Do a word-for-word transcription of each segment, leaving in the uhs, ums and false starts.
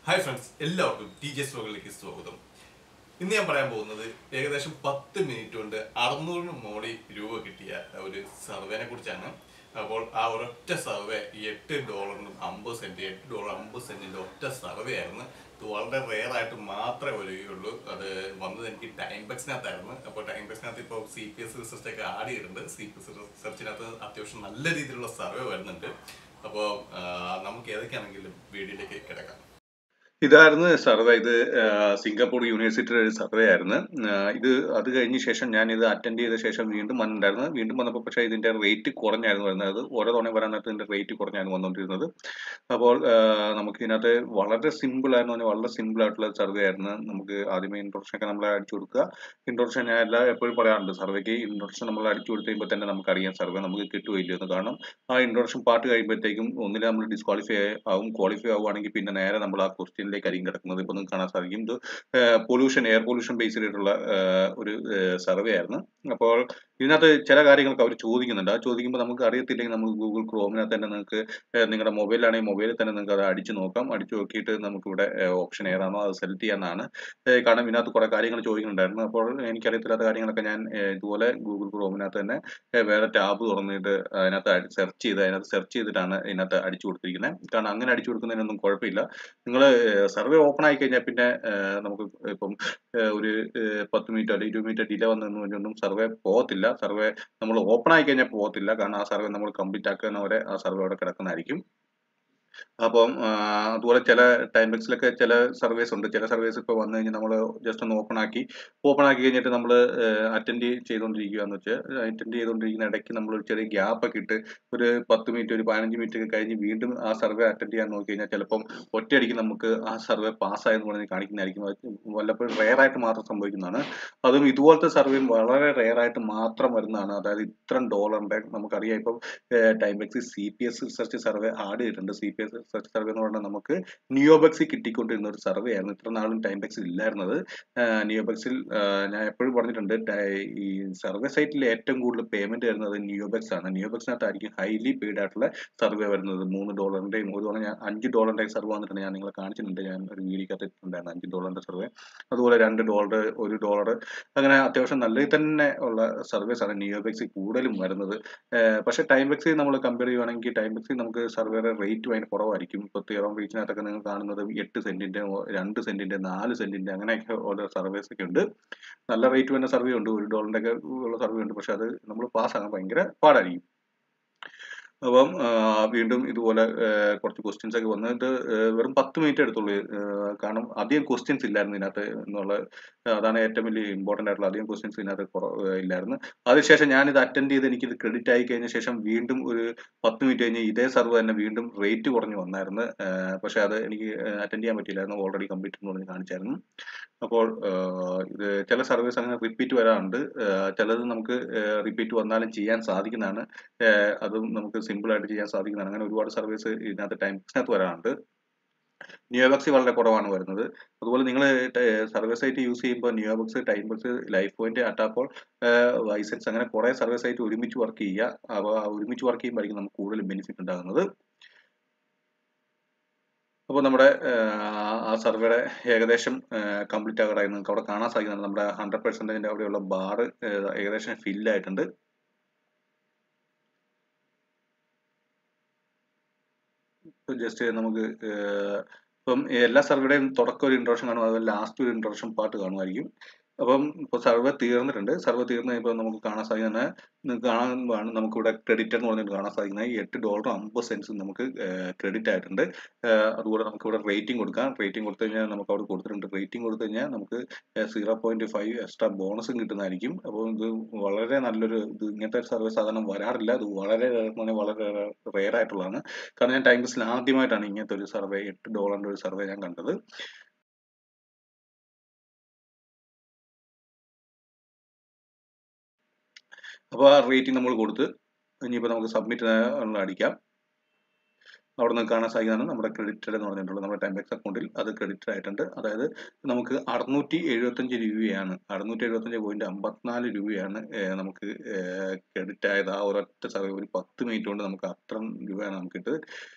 Hi friends, എല്ലാവർക്കും T J സ്ലോഗിലേക്ക് സ്വാഗതം. ഇന്ന് ഞാൻ പറയാൻ പോകുന്നത് ഏകദേശം പത്ത് മിനിറ്റ് കൊണ്ട് അറുന്നൂറിന് മോളി രൂപ കിട്ടിയ ഒരു സർവേനെ കുറിച്ചാണ്. അപ്പോൾ ആ ഒരൊറ്റ സർവേ എട്ട് ഡോളറിനും അമ്പത് സെന്റ് എട്ട് ഡോളർ അമ്പത് സെന്റിന്റെ ഒറ്റ സർവേ ആയിരുന്നു. ഇത് വളരെ റെയർ ആയിട്ട് മാത്രമേ വരികയുള്ളൂ. അത് വന്നത് എനിക്ക് ടൈം ബക്സിനകത്തായിരുന്നു. അപ്പോൾ ടൈം ബക്സിനകത്ത് ഇപ്പോൾ സി പി എസ് റിസർച്ച് ഒക്കെ ആഡ് ചെയ്തിട്ടുണ്ട്. സി പി എസ് റിസർച്ചിനകത്ത് അത്യാവശ്യം നല്ല രീതിയിലുള്ള സർവേ വരുന്നുണ്ട്. അപ്പോൾ നമുക്ക് ഏതൊക്കെയാണെങ്കിലും വീഡിയോയിലേക്ക് കിടക്കാം. ഇതായിരുന്നു സർവേ. ഇത് സിംഗപ്പൂർ യൂണിവേഴ്സിറ്റിയുടെ ഒരു സർവേ ആയിരുന്നു. ഇത് അത് കഴിഞ്ഞ ശേഷം ഞാൻ ഇത് അറ്റൻഡ് ചെയ്ത ശേഷം വീണ്ടും വന്നിട്ടുണ്ടായിരുന്നു. വീണ്ടും വന്നപ്പോൾ പക്ഷേ ഇതിന്റെ റേറ്റ് കുറഞ്ഞായിരുന്നു വരുന്നത്. ഓരോ തവണ വരാൻ നേരത്ത് ഇതിന്റെ റേറ്റ് കുറഞ്ഞായിരുന്നു വന്നുകൊണ്ടിരുന്നത്. അപ്പോൾ നമുക്ക് ഇതിനകത്ത് വളരെ സിമ്പിൾ ആയിരുന്നു, പറഞ്ഞാൽ വളരെ സിമ്പിൾ ആയിട്ടുള്ള സർവേ ആയിരുന്നു. നമുക്ക് ആദ്യമേ ഇൻട്രൊഡക്ഷൻ ഒക്കെ നമ്മൾ അടിച്ചു കൊടുക്കുക. ഇൻട്രൊഡക്ഷൻ ഞാൻ എല്ലാ എപ്പോഴും പറയാറുണ്ട്, സർവേക്ക് ഇൻട്രൊഡക്ഷൻ നമ്മൾ അടിച്ചു കൊടുത്ത് കഴിയുമ്പോൾ തന്നെ നമുക്കറിയാം സർവേ നമുക്ക് കിട്ടുകയില്ല എന്ന്. കാരണം ആ ഇൻട്രൊഡക്ഷൻ പാർട്ട് കഴിയുമ്പോഴത്തേക്കും ഒന്നിൽ നമ്മൾ ഡിസ്ക്വാളിഫൈ ആവും. ക്വാളിഫൈ ആവുകയാണെങ്കിൽ പിന്നെ നേരെ നമ്മൾ ആ ക്വസ്റ്റ്യൻ ായിരിക്കും കിടക്കുന്നത്. ഇപ്പൊ നിങ്ങൾക്ക് കാണാൻ സാധിക്കും ഇത് പൊല്യൂഷൻ എയർ പൊല്യൂഷൻ ബേസ്ഡ് ആയിട്ടുള്ള ഒരു സർവേ ആയിരുന്നു. അപ്പോൾ ഇതിനകത്ത് ചില കാര്യങ്ങളൊക്കെ അവർ ചോദിക്കുന്നുണ്ട്. ആ ചോദിക്കുമ്പോൾ നമുക്ക് അറിയത്തില്ലെങ്കിൽ നമുക്ക് ഗൂഗിൾ ക്രോമിനകത്ത് തന്നെ നിങ്ങൾക്ക് നിങ്ങളുടെ മൊബൈലാണെങ്കിൽ മൊബൈലിൽ തന്നെ നിങ്ങൾക്ക് അത് അടിച്ചു നോക്കാം. അടിച്ചു നോക്കിയിട്ട് നമുക്ക് ഇവിടെ ഓപ്ഷൻ ഏതാണോ അത് സെലക്ട് ചെയ്യാനാണ്. കാരണം ഇതിനകത്ത് കുറെ കാര്യങ്ങൾ ചോദിക്കുന്നുണ്ടായിരുന്നു. അപ്പോൾ എനിക്കറിയത്തില്ലാത്ത കാര്യങ്ങളൊക്കെ ഞാൻ ഇതുപോലെ ഗൂഗിൾ ക്രോമിനകത്ത് തന്നെ വേറെ ടാബ് തുറന്നിട്ട് അതിനകത്ത് സെർച്ച് ചെയ്ത് അതിനകത്ത് സെർച്ച് ചെയ്തിട്ടാണ് ഇതിനകത്ത് അടിച്ചു കൊടുത്തിരിക്കുന്നത്. കാരണം അങ്ങനെ അടിച്ചു കൊടുക്കുന്നതിനൊന്നും കുഴപ്പമില്ല. നിങ്ങൾ സർവേ ഓപ്പൺ ആയി കഴിഞ്ഞാൽ പിന്നെ നമുക്ക് ഇപ്പം ഒരു പത്ത് മിനിറ്റോ അല്ലെങ്കിൽ ഇരുപത് മിനിറ്റോ ഡിലേ വന്നതെന്ന് പറഞ്ഞൊന്നും സർവേ പോകത്തില്ല. സർവേ നമ്മൾ ഓപ്പൺ ആയി കഴിഞ്ഞാൽ പോകത്തില്ല. കാരണം ആ സർവേ നമ്മൾ കംപ്ലീറ്റ് ആക്കുന്നവരെ ആ സർവേ അവിടെ കിടക്കുന്നതായിരിക്കും. അപ്പം അതുപോലെ ചില ടൈം ബക്സിലൊക്കെ ചില സർവീസ് ഉണ്ട്. ചില സർവീസ് ഇപ്പോൾ വന്നു കഴിഞ്ഞാൽ നമ്മൾ ജസ്റ്റ് ഒന്ന് ഓപ്പൺ ആക്കി ഓപ്പൺ ആക്കി കഴിഞ്ഞിട്ട് നമ്മൾ അറ്റൻഡ് ചെയ്തുകൊണ്ടിരിക്കുക എന്ന് വെച്ചാൽ അറ്റൻഡ് ചെയ്തുകൊണ്ടിരിക്കുന്ന ഇടയ്ക്ക് നമ്മൾ ഒരു ചെറിയ ഗ്യാപ്പ് ഒക്കെ ഇട്ട് ഒരു പത്ത് മിനിറ്റ് ഒരു പതിനഞ്ച് മിനിറ്റ് ഒക്കെ കഴിഞ്ഞ് വീണ്ടും ആ സർവേ അറ്റൻഡ് ചെയ്യാൻ നോക്കി കഴിഞ്ഞാൽ ചിലപ്പം ഒറ്റയടിക്ക് നമുക്ക് ആ സർവേ പാസ്സായെന്ന് പറഞ്ഞ് കാണിക്കുന്നതായിരിക്കും. വല്ലപ്പോഴും റെയർ ആയിട്ട് മാത്രം സംഭവിക്കുന്നതാണ്. അതും ഇതുപോലത്തെ സർവേയും വളരെ റെയർ ആയിട്ട് മാത്രം വരുന്നതാണ്. അതായത് ഇത്രയും ഡോളറിന്റെ നമുക്കറിയാം. ഇപ്പം TimeBucks C P S research survey add ചെയ്തിട്ടുണ്ട്. C P S research survey എന്ന് പറഞ്ഞാൽ നമുക്ക് നിയോബക്സിൽ കിട്ടിക്കൊണ്ടിരുന്ന ഒരു സർവേ ആയിരുന്നു. ഇത്ര നാളും ടൈം ബക്സിൽ ഇല്ലായിരുന്നത്. നിയോബക്സിൽ ഞാൻ എപ്പോഴും പറഞ്ഞിട്ടുണ്ട്, ഈ സർവേ സൈറ്റിൽ ഏറ്റവും കൂടുതൽ പേയ്മെന്റ് വരുന്നത് നിയോബക്സ് ആണ്. നിയോബക്സിനകത്തായിരിക്കും ഹൈലി പെയ്ഡ് ആയിട്ടുള്ള സർവേ വരുന്നത്. മൂന്ന് ഡോളറിന്റെയും ഒരു തവണ ഞാൻ അഞ്ച് ഡോളറിന്റെയും സർവേ വന്നിട്ടുണ്ട്. ഞാൻ നിങ്ങളെ കാണിച്ചിട്ടുണ്ട്. ഞാൻ ഒരു വീഡിയോക്കകത്ത് ഇട്ടിട്ടുണ്ടായിരുന്നു അഞ്ച് ഡോളറിന്റെ സർവേ. അതുപോലെ രണ്ട് ഡോളർ ഒരു ഡോളർ അങ്ങനെ അത്യാവശ്യം നല്ല തന്നെ ഉള്ള സർവേസ് ആണ് നിയോബക്സിൽ കൂടുതലും വരുന്നത്. പക്ഷേ ടൈം ബക്സിൽ നമ്മൾ കമ്പയർ ചെയ്യുവാണെങ്കിൽ ടൈം ബക്സിൽ നമുക്ക് സർവേയുടെ റേറ്റ് ഭയങ്കര കുറവായിരിക്കും. ഇപ്പോൾ തിയറം റീച്ചിനകത്തൊക്കെ നിങ്ങൾ കാണുന്നത് എട്ട് സെന്റിന്റെ രണ്ട് സെന്റിന്റെ നാല് സെന്റിന്റെ അങ്ങനെയൊക്കെ ഓരോ സർവേസ് ഒക്കെ ഉണ്ട്. നല്ല റേറ്റ് വരുന്ന സർവേ ഉണ്ട്, ഒരു ഡോളറിന്റെ ഒക്കെ ഉള്ള സർവേ ഉണ്ട്. പക്ഷെ അത് നമ്മൾ പാസ്സാകാൻ ഭയങ്കര പാടായിരിക്കും. അപ്പം വീണ്ടും ഇതുപോലെ കുറച്ച് ക്വസ്റ്റ്യൻസ് ഒക്കെ വന്നിട്ട് വെറും പത്ത് മിനിറ്റ് എടുത്തുള്ളൂ. കാരണം അധികം ക്വസ്റ്റ്യൻസ് ഇല്ലായിരുന്നു ഇതിനകത്ത് എന്നുള്ള അതാണ് ഏറ്റവും വലിയ ഇമ്പോർട്ടൻ്റ് ആയിട്ടുള്ള. അധികം ക്വസ്റ്റ്യൻസ് ഇതിനകത്ത് ഇല്ലായിരുന്നു. അതിനുശേഷം ഞാനിത് അറ്റൻഡ് ചെയ്ത് എനിക്കിത് ക്രെഡിറ്റ് ആയി കഴിഞ്ഞ ശേഷം വീണ്ടും ഒരു പത്ത് മിനിറ്റ് കഴിഞ്ഞ് ഇതേ സർവേ തന്നെ വീണ്ടും റേറ്റ് കുറഞ്ഞ് വന്നായിരുന്നു. പക്ഷെ അത് എനിക്ക് അറ്റൻഡ് ചെയ്യാൻ പറ്റിയില്ലായിരുന്നു. ഓൾറെഡി കംപ്ലീറ്റ് എന്ന് പറഞ്ഞ് കാണിച്ചായിരുന്നു. അപ്പോൾ ഇത് ചില സർവീസ് അങ്ങനെ റിപ്പീറ്റ് വരാറുണ്ട്. ചിലത് നമുക്ക് റിപ്പീറ്റ് വന്നാലും ചെയ്യാൻ സാധിക്കുന്നതാണ്. അതും നമുക്ക് സിമ്പിൾ ആയിട്ട് ചെയ്യാൻ സാധിക്കുന്നതാണ്. അങ്ങനെ ഒരുപാട് സർവീസ് ഇതിനകത്ത് ടൈംസിനകത്ത് വരാറുണ്ട്. നിയോബക്സ് വളരെ കുറവാണ് വരുന്നത്. അതുപോലെ നിങ്ങൾ സർവേ സൈറ്റ് യൂസ് ചെയ്യുമ്പോൾ Neobux, TimeBucks, life point, AttaPoll, Ysense അങ്ങനെ കുറെ സർവേ സൈറ്റ് ഒരുമിച്ച് വർക്ക് ചെയ്യുക. അപ്പോൾ ഒരുമിച്ച് വർക്ക് ചെയ്യുമ്പോഴായിരിക്കും നമുക്ക് കൂടുതൽ ബെനിഫിറ്റ് ഉണ്ടാകുന്നത്. അപ്പോൾ നമ്മുടെ ആ സർവേയുടെ ഏകദേശം കംപ്ലീറ്റ് ആകാറായി. നിങ്ങൾക്ക് അവിടെ കാണാൻ സാധിക്കുന്നതാണ് നമ്മുടെ ഹൺഡ്രഡ് പെർസെൻറ്റേജിൻ്റെ അവിടെയുള്ള ബാർ ഏകദേശം ഫില്ലായിട്ടുണ്ട്. ജസ്റ്റ് നമുക്ക് ഇപ്പം എല്ലാ സർവേയുടെയും തുടക്കം ഒരു ഇൻട്രൊഡക്ഷൻ കാണും, അതുപോലെ ലാസ്റ്റ് ഒരു ഇൻട്രൊഡക്ഷൻ പാർട്ട് കാണുമായിരിക്കും. അപ്പം ഇപ്പോൾ സർവേ തീർന്നിട്ടുണ്ട്. സർവേ തീർന്ന് കഴിയുമ്പോൾ നമുക്ക് കാണാൻ സാധിക്കുന്ന കാണാൻ നമുക്കിവിടെ ക്രെഡിറ്റ് എന്ന് പറഞ്ഞിട്ട് കാണാൻ സാധിക്കുന്നത് എട്ട് ഡോളർ അമ്പത് സെൻസ് നമുക്ക് ക്രെഡിറ്റ് ആയിട്ടുണ്ട്. അതുപോലെ നമുക്ക് ഇവിടെ റേറ്റിംഗ് കൊടുക്കാം. റേറ്റിംഗ് കൊടുത്തു കഴിഞ്ഞാൽ നമുക്ക് അവിടെ കൊടുത്തിട്ടുണ്ട്. റേറ്റിംഗ് കൊടുത്തു കഴിഞ്ഞാൽ നമുക്ക് സീറോ പോയിന്റ് ഫൈവ് എക്സ്ട്രാ ബോണസും കിട്ടുന്നതായിരിക്കും. അപ്പോൾ ഇത് വളരെ നല്ലൊരു ഇത് ഇങ്ങനത്തെ സർവേ സാധാരണ വരാറില്ല. ഇത് വളരെ വളരെ റെയർ ആയിട്ടുള്ളതാണ്. കാരണം ഞാൻ ടൈം ബക്സിൽ ആദ്യമായിട്ടാണ് ഇങ്ങനത്തെ ഒരു സർവേ എട്ട് ഡോളറിന്റെ ഒരു സർവേ ഞാൻ കണ്ടത്. അപ്പോൾ ആ റേറ്റിംഗ് നമ്മൾ കൊടുത്ത് ഇനിയിപ്പോൾ നമുക്ക് സബ്മിറ്റ് അടിക്കാം. അവിടെ നിന്ന് കാണാൻ സാധിക്കുന്നതാണ് നമ്മുടെ ക്രെഡിറ്റഡ് എന്ന് പറഞ്ഞിട്ടുള്ളത്. നമ്മുടെ ടൈംബക്സ് അക്കൗണ്ടിൽ അത് ക്രെഡിറ്റഡ് ആയിട്ടുണ്ട്. അതായത് നമുക്ക് അറുന്നൂറ്റി എഴുപത്തഞ്ച് രൂപയാണ് അറുന്നൂറ്റി എഴുപത്തഞ്ച് പോയിന്റ് അമ്പത്തിനാല് രൂപയാണ് നമുക്ക് ക്രെഡിറ്റ് ആയത്. ആ ഒരൊറ്റ സർവേ ഒരു പത്ത് മിനിറ്റ് കൊണ്ട് നമുക്ക് അത്ര രൂപയാണ് നമുക്ക് കിട്ടത്.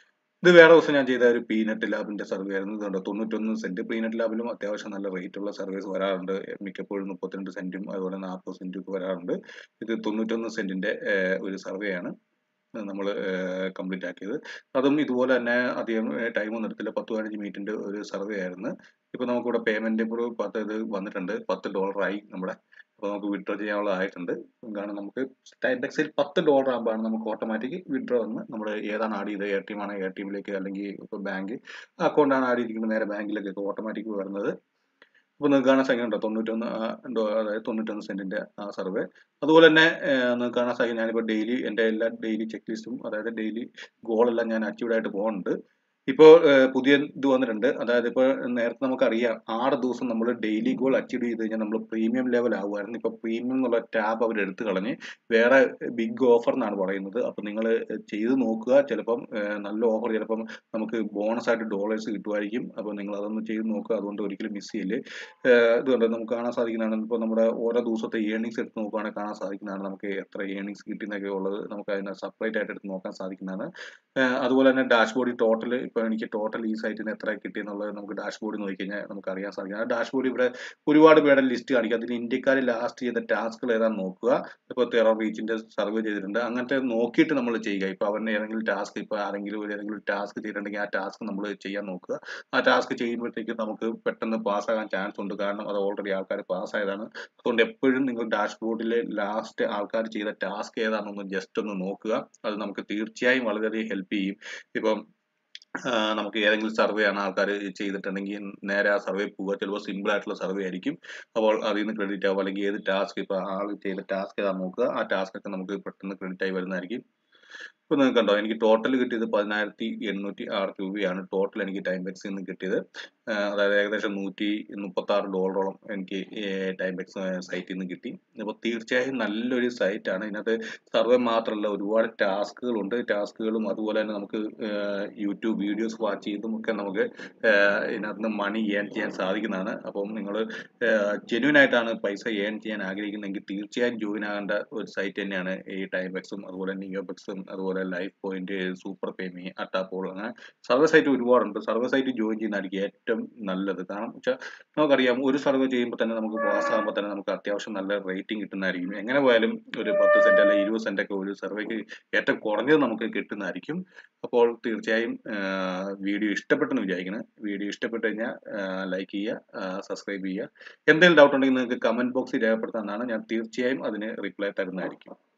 ഇത് വേറെ ദിവസം ഞാൻ ചെയ്ത ഒരു പീനട്ട് ലാബിന്റെ സർവേ ആയിരുന്നു. ഇതുണ്ട് തൊണ്ണൂറ്റൊന്ന് സെന്റ്. പീനട്ട് ലാബിലും അത്യാവശ്യം നല്ല റേറ്റ് ഉള്ള സർവീസ് വരാറുണ്ട്. മിക്കപ്പോഴും മുപ്പത്തിരണ്ട് സെന്റും അതുപോലെ നാൽപ്പത് സെന്റും ഒക്കെ വരാറുണ്ട്. ഇത് തൊണ്ണൂറ്റൊന്ന് സെന്റിന്റെ ഒരു സർവേ ആണ് നമ്മൾ കംപ്ലീറ്റ് ആക്കിയത്. അതും ഇതുപോലെ തന്നെ അധികം ടൈം ഒന്നും എടുത്തില്ല. പത്ത് പതിനഞ്ച് മിനിറ്റിന്റെ ഒരു സർവേ ആയിരുന്നു. ഇപ്പൊ നമുക്കിവിടെ പേയ്മെന്റ് ഇപ്പോൾ പത്ത് ഇത് വന്നിട്ടുണ്ട്. പത്ത് ഡോളറായി നമ്മുടെ. അപ്പോൾ നമുക്ക് വിഡ്രോ ചെയ്യാനുള്ളതായിട്ടുണ്ട്. കാരണം നമുക്ക് ടൈംബക്സിൽ പത്ത് ഡോളർ ആകുമ്പോഴാണ് നമുക്ക് ഓട്ടോമാറ്റിക് വിഡ്രോ വന്ന് നമ്മൾ ഏതാണ് ആഡ് ചെയ്തത്, എ ടി എം ആണ് എ ടി എമ്മിലേക്ക് അല്ലെങ്കിൽ ഇപ്പോൾ ബാങ്ക് അക്കൗണ്ടാണ് ആഡ് ചെയ്തിരിക്കുന്നത് നേരെ ബാങ്കിലേക്കൊക്കെ ഓട്ടോമാറ്റിക് വരുന്നത്. അപ്പോൾ നിങ്ങൾക്ക് കാണാൻ സാധിക്കുന്നുണ്ടോ തൊണ്ണൂറ്റൊന്ന് അതായത് തൊണ്ണൂറ്റൊന്ന് സെന്റിന്റെ ആ സർവേ. അതുപോലെ തന്നെ നിങ്ങൾക്ക് കാണാൻ സാധിക്കും ഞാനിപ്പോൾ ഡെയിലി എൻ്റെ എല്ലാ ഡെയിലി ചെക്ക് ലിസ്റ്റും അതായത് ഡെയിലി ഗോളെല്ലാം ഞാൻ അച്ചീവ്ഡ് ആയിട്ട് പോകുന്നുണ്ട്. ഇപ്പോൾ പുതിയ ഇത് വന്നിട്ടുണ്ട്. അതായത് ഇപ്പോൾ നേരത്തെ നമുക്കറിയാം ആറ് ദിവസം നമ്മൾ ഡെയിലി ഗോൾ അച്ചീവ് ചെയ്ത് കഴിഞ്ഞാൽ നമ്മൾ പ്രീമിയം ലെവൽ ആകുമായിരുന്നു. ഇപ്പോൾ പ്രീമിയം എന്നുള്ള ടാബ് അവർ എടുത്തു കളഞ്ഞ് വേറെ ബിഗ് ഓഫർ എന്നാണ് പറയുന്നത്. അപ്പം നിങ്ങൾ ചെയ്ത് നോക്കുക. ചിലപ്പം നല്ല ഓഫർ ചിലപ്പം നമുക്ക് ബോണസ് ആയിട്ട് ഡോളേഴ്സ് കിട്ടുമായിരിക്കും. അപ്പോൾ നിങ്ങൾ അതൊന്ന് ചെയ്ത് നോക്കുക. അതുകൊണ്ട് ഒരിക്കലും മിസ് ചെയ്യില്ലേ. ഇതുകൊണ്ട് നമുക്ക് കാണാൻ സാധിക്കുന്നതാണ് ഇപ്പോൾ നമ്മുടെ ഓരോ ദിവസത്തെ ഏണിങ്സ് എടുത്ത് നോക്കുകയാണെങ്കിൽ കാണാൻ സാധിക്കുന്നതാണ് നമുക്ക് എത്ര ഏണിങ്സ് കിട്ടുന്നൊക്കെ ഉള്ളത്. നമുക്ക് അതിനെ സെപ്പറേറ്റ് ആയിട്ട് എടുത്ത് നോക്കാൻ സാധിക്കുന്നതാണ്. അതുപോലെ തന്നെ ഡാഷ്ബോർഡിൽ ടോട്ടൽ ഇപ്പോൾ എനിക്ക് ടോട്ടൽ ഈ സൈറ്റിന് എത്ര കിട്ടിയെന്നുള്ളത് നമുക്ക് ഡാഷ്ബോർഡിൽ നോക്കി കഴിഞ്ഞാൽ നമുക്ക് അറിയാൻ സാധിക്കും. ആ ഡാഷ്ബോർഡ് ഇവിടെ ഒരുപാട് പേരുടെ ലിസ്റ്റ് കാണിക്കും. അതിൽ ഇന്ത്യക്കാർ ലാസ്റ്റ് ചെയ്ത ടാസ്കുകൾ ഏതാണെന്ന് നോക്കുക. ഇപ്പോൾ തെറോ റീച്ചിന്റെ സർവേ ചെയ്തിട്ടുണ്ട്. അങ്ങനത്തെ നോക്കിയിട്ട് നമ്മൾ ചെയ്യുക. ഇപ്പോൾ അവരുടെ ഏതെങ്കിലും ടാസ്ക് ഇപ്പോൾ ആരെങ്കിലും ഏതെങ്കിലും ടാസ്ക് ചെയ്തിട്ടുണ്ടെങ്കിൽ ആ ടാസ്ക് നമ്മൾ ചെയ്യാൻ നോക്കുക. ആ ടാസ്ക് ചെയ്യുമ്പോഴത്തേക്ക് നമുക്ക് പെട്ടെന്ന് പാസ്സാകാൻ ചാൻസ് ഉണ്ട്. കാരണം അത് ഓൾറെഡി ആൾക്കാർ പാസ്സായതാണ്. അതുകൊണ്ട് എപ്പോഴും നിങ്ങൾ ഡാഷ്ബോർഡിലെ ലാസ്റ്റ് ആൾക്കാർ ചെയ്ത ടാസ്ക് ഏതാണെന്നൊന്ന് ജസ്റ്റ് ഒന്ന് നോക്കുക. അത് നമുക്ക് തീർച്ചയായും വളരെയധികം ഹെൽപ്പ് ചെയ്യും. ഇപ്പം നമുക്ക് ഏതെങ്കിലും സർവേ ആണ് ആൾക്കാർ ചെയ്തിട്ടുണ്ടെങ്കിൽ നേരെ ആ സർവേ പോവുക. ചിലപ്പോൾ സിമ്പിൾ ആയിട്ടുള്ള സർവേ ആയിരിക്കും. അപ്പോൾ അതിൽ നിന്ന് ക്രെഡിറ്റ് ആവും. അല്ലെങ്കിൽ ഏത് ടാസ്ക് ഇപ്പോൾ ആൾ ചെയ്ത ടാസ്ക് ഏതാണെന്ന് നോക്കുക. ആ ടാസ്ക് ഒക്കെ നമുക്ക് പെട്ടെന്ന് ക്രെഡിറ്റ് ആയി വരുന്നതായിരിക്കും. ഇപ്പൊ നിങ്ങൾക്ക് കണ്ടോ എനിക്ക് ടോട്ടൽ കിട്ടിയത് പതിനായിരത്തി എണ്ണൂറ്റി ആറ് രൂപയാണ് ടോട്ടൽ എനിക്ക് ടൈംബക്സിൽ നിന്ന് കിട്ടിയത്. അതായത് ഏകദേശം നൂറ്റി മുപ്പത്തി ആറ് ഡോളറോളം എനിക്ക് ടൈംബക്സ് സൈറ്റിൽ നിന്ന് കിട്ടി. അപ്പോൾ തീർച്ചയായും നല്ലൊരു സൈറ്റാണ്. ഇതിനകത്ത് സർവേ മാത്രമല്ല ഒരുപാട് ടാസ്കുകളുണ്ട്. ടാസ്കുകളും അതുപോലെ തന്നെ നമുക്ക് യൂട്യൂബ് വീഡിയോസ് വാച്ച് ചെയ്തും ഒക്കെ നമുക്ക് ഇതിനകത്ത് നിന്ന് മണി ഏൺ ചെയ്യാൻ സാധിക്കുന്നതാണ്. അപ്പം നിങ്ങൾ ജെന്യൂൻ ആയിട്ടാണ് പൈസ ഏൺ ചെയ്യാൻ ആഗ്രഹിക്കുന്നതെങ്കിൽ തീർച്ചയായും ജോയിൻ ആകേണ്ട ഒരു സൈറ്റ് തന്നെയാണ് ഈ ടൈംബക്സും അതുപോലെ നിയോബക്സും അതുപോലെ life point, super payme, attapoll, അങ്ങനെ സർവേ സൈറ്റ് ഒരുപാടുണ്ട്. സർവേ സൈറ്റ് ജോയിൻ ചെയ്യുന്നതായിരിക്കും ഏറ്റവും നല്ലത്. കാരണം വെച്ചാൽ നമുക്കറിയാം ഒരു സർവേ ചെയ്യുമ്പോൾ തന്നെ നമുക്ക് പാസ്സാകുമ്പോൾ തന്നെ നമുക്ക് അത്യാവശ്യം നല്ല റേറ്റിംഗ് കിട്ടുന്നതായിരിക്കും. എങ്ങനെ പോയാലും ഒരു പത്ത് സെന്റ് അല്ലെങ്കിൽ ഇരുപത് സെന്റ് ഒക്കെ ഒരു സർവേക്ക് ഏറ്റവും കുറഞ്ഞത് നമുക്ക് കിട്ടുന്നതായിരിക്കും. അപ്പോൾ തീർച്ചയായും വീഡിയോ ഇഷ്ടപ്പെട്ടെന്ന് വിചാരിക്കണം. വീഡിയോ ഇഷ്ടപ്പെട്ട് കഴിഞ്ഞാൽ ലൈക്ക് ചെയ്യുക, സബ്സ്ക്രൈബ് ചെയ്യുക. എന്തെങ്കിലും ഡൗട്ട് ഉണ്ടെങ്കിൽ നിങ്ങൾക്ക് കമന്റ് ബോക്സിൽ രേഖപ്പെടുത്താവുന്നതാണ്. ഞാൻ തീർച്ചയായും അതിന് റിപ്ലൈ തരുന്നതായിരിക്കും.